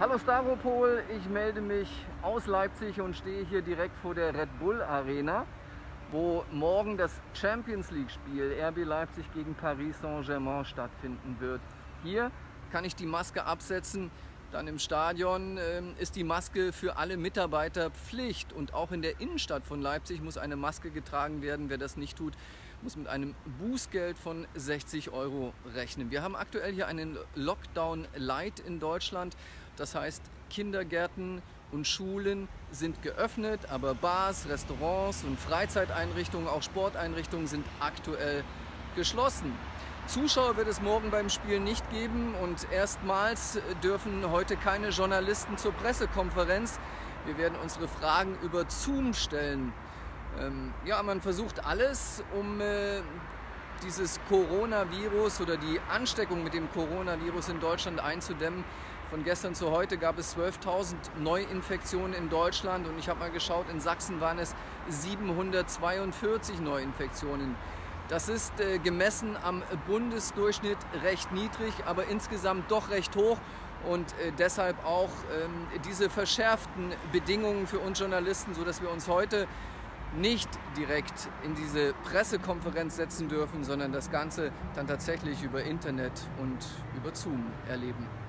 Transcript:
Hallo Staropol, ich melde mich aus Leipzig und stehe hier direkt vor der Red Bull Arena, wo morgen das Champions League Spiel RB Leipzig gegen Paris Saint-Germain stattfinden wird. Hier kann ich die Maske absetzen, dann im Stadion ist die Maske für alle Mitarbeiter Pflicht und auch in der Innenstadt von Leipzig muss eine Maske getragen werden. Wer das nicht tut, muss mit einem Bußgeld von 60 € rechnen. Wir haben aktuell hier einen Lockdown Light in Deutschland. Das heißt, Kindergärten und Schulen sind geöffnet, aber Bars, Restaurants und Freizeiteinrichtungen, auch Sporteinrichtungen sind aktuell geschlossen. Zuschauer wird es morgen beim Spiel nicht geben und erstmals dürfen heute keine Journalisten zur Pressekonferenz. Wir werden unsere Fragen über Zoom stellen. Ja, man versucht alles, um dieses Coronavirus oder die Ansteckung mit dem Coronavirus in Deutschland einzudämmen. Von gestern zu heute gab es 12.000 Neuinfektionen in Deutschland und ich habe mal geschaut, in Sachsen waren es 742 Neuinfektionen. Das ist gemessen am Bundesdurchschnitt recht niedrig, aber insgesamt doch recht hoch und deshalb auch diese verschärften Bedingungen für uns Journalisten, sodass wir uns heute nicht direkt in diese Pressekonferenz setzen dürfen, sondern das Ganze dann tatsächlich über Internet und über Zoom erleben.